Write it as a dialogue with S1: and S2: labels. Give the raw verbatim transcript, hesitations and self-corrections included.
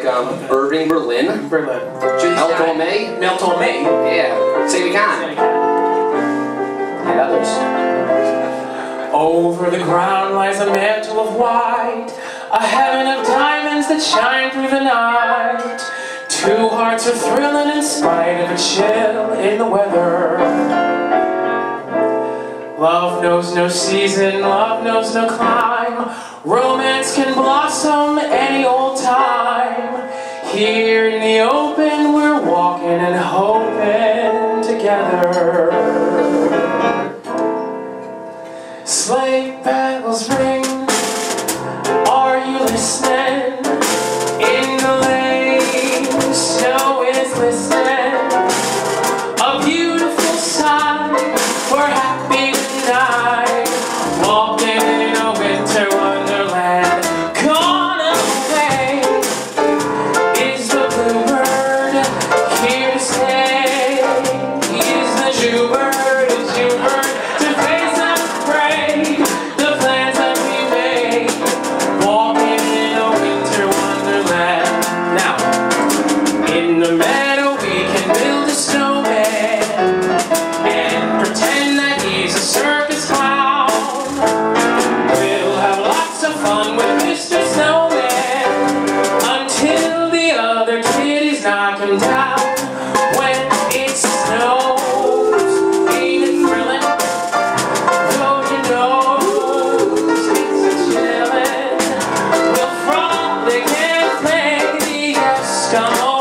S1: Um, Irving Berlin.
S2: Berlin.
S1: Mel May.
S2: Mel May.
S1: Yeah. Sammy Kahn. And others.
S2: Over the ground lies a mantle of white, a heaven of diamonds that shine through the night. Two hearts are thrilling in spite of a chill in the weather. Love knows no season, love knows no clime. Romance can blossom any old time. Here in the open we're walking and hoping together. Sleigh bells ring, are you listening? In the lane, snow is listening. A beautiful sight, we're happy tonight, walking in a winter wonderland. Gone away is the bluebird, here to stay is the Jewbird, is Jewbird to face unafraid the plans that we made, walking in a winter wonderland. Now, in the meadow we can build a snowman and pretend that he's a circus clown. We'll have lots of fun with Mister Snowman until the other kitties knock him down. When it snows, ain't it thrilling? Though you know it's a chillin', we'll frolic and play the Eskimo.